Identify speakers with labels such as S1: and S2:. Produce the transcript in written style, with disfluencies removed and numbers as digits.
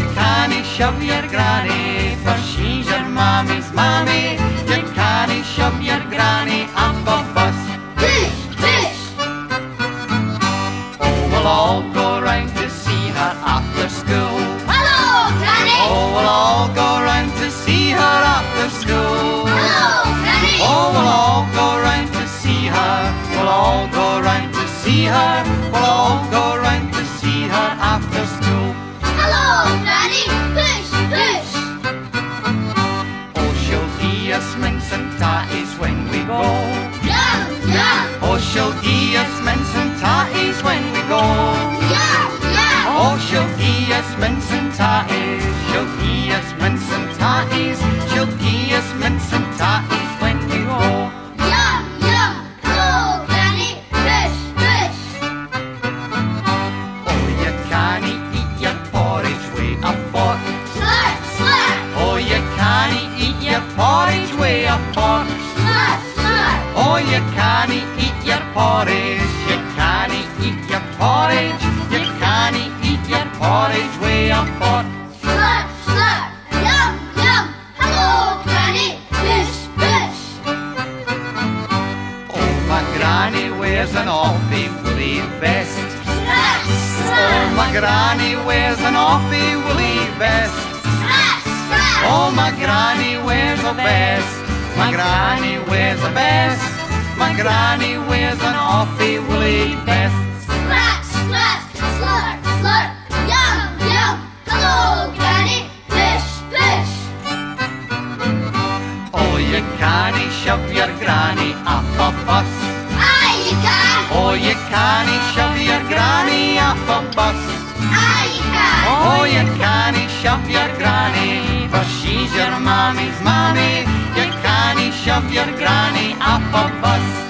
S1: can't shove your granny, for she's your mammy's mammy. You can't shove your granny up a bus.
S2: Push, push.
S1: Oh, we'll all go round to see her after school.
S2: Hello, Granny.
S1: Oh, we'll all go round to see her after school.
S2: Hello, Granny.
S1: Oh, we'll all go round to see her. We'll all go round to see her. We'll all go round to see her after school.
S2: Hello, Granny. Push, push.
S1: Oh, she'll give us mince and tatties when we go.
S2: Yum, yum.
S1: Oh, she'll give us mince and tatties when we go.
S2: Yum, yum.
S1: Oh, she'll give us mince and tatties. She'll give us mince and tatties. She'll give us mince and tatties when we go.
S2: Yum, yum. Hello, Granny. Push, push.
S1: Oh, you can't eat your porridge way a fork.
S2: Slurp, slurp.
S1: Oh, you can't eat your porridge way a fork.
S2: Slurp, slurp.
S1: Oh, you can't eat your porridge. You can't eat your porridge. You can't eat your porridge way a fork.
S2: Slurp, slurp. Yum, yum. Hello, Granny. Push, push.
S1: Oh, my granny wears an awfully woolly vest.
S2: Slurp,
S1: Oh,
S2: slurp.
S1: my granny wears an awfully woolly vest.
S2: Slurp, slurp.
S1: Oh, my granny wears a vest. My granny wears a vest. My granny wears an awfully woolly vest.
S2: Slurp, slurp. Slurp, slurp. Yum, yum. Hello, Granny. Push, push.
S1: Oh, you can't shove your granny up a bus.
S2: Aye, you can.
S1: Oh, you can't shove your granny up a bus.
S2: Aye, you can.
S1: Oh, you can't shove your granny, for she's your mammy's mammy. You can't shove your granny up a bus.